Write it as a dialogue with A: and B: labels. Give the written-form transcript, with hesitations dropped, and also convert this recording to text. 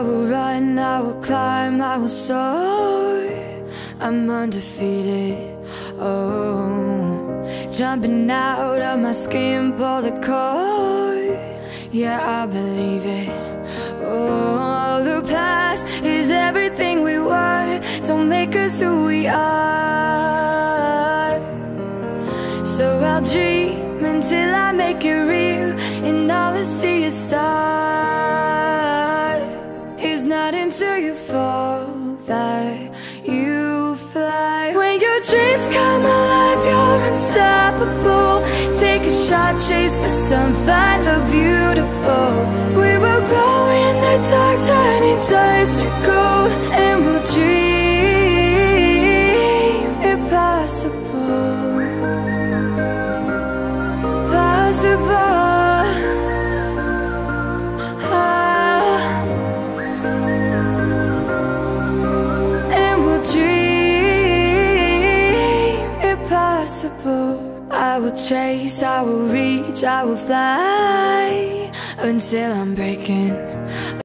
A: will run, I will climb, I will soar. I'm undefeated, oh. Jumping out of my skin, pull the cord. Yeah, I believe it. Oh, the past is everything we were. Don't make us who we are. So I'll dream until I make it real, and all I see is stars. It's not until you fall that you fly. When your dreams come alive, you're unstoppable. Take a shot, chase the sun, find the beautiful. We will glow in the dark, turning dust to gold, and we'll dream impossible. Possible. And we'll dream impossible. I will chase, I will reach, I will fly until I'm breaking.